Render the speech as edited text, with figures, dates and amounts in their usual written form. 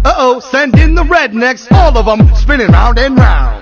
Uh-oh, send in the rednecks, all of them spinning round and round.